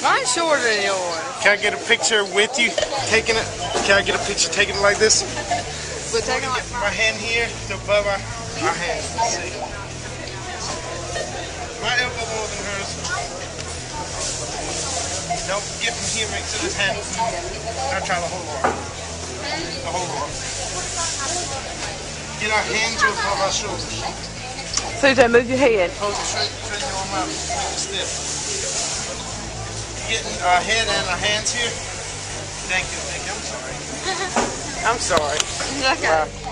Mine's shorter than yours. Can I get a picture with you taking it? Can I get a picture taking it like this? But take it like My hand here to above our hand. Let's see. My elbow more than hers. Don't get from here right to this hand. Now try the whole arm. The whole arm. Get our hands above our shoulders. CJ, move your head. Hold it straight, straighten your arm out. Make it stiff. Getting our head and our hands here. Thank you, thank you. I'm sorry. I'm sorry. Okay.